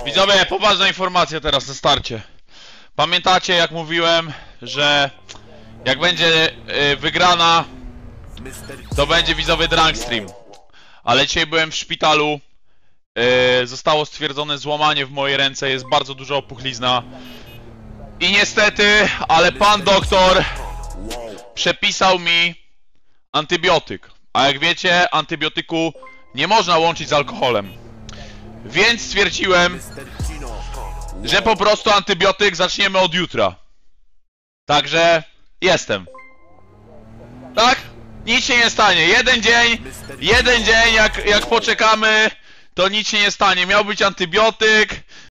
Widzowie, poważna informacja teraz na starcie. Pamiętacie, jak mówiłem, że jak będzie wygrana, to będzie widzowy drunk stream. Ale dzisiaj byłem w szpitalu. Zostało stwierdzone złamanie w mojej ręce, jest bardzo duża opuchlizna. I niestety, ale pan doktor przepisał mi antybiotyk. A jak wiecie, antybiotyku nie można łączyć z alkoholem. Więc stwierdziłem, że po prostu antybiotyk zaczniemy od jutra. Także jestem. Tak? Nic się nie stanie. Jeden dzień jak poczekamy, to nic się nie stanie. Miał być antybiotyk,